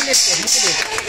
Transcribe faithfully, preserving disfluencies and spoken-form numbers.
เล่นเกมไม่ได้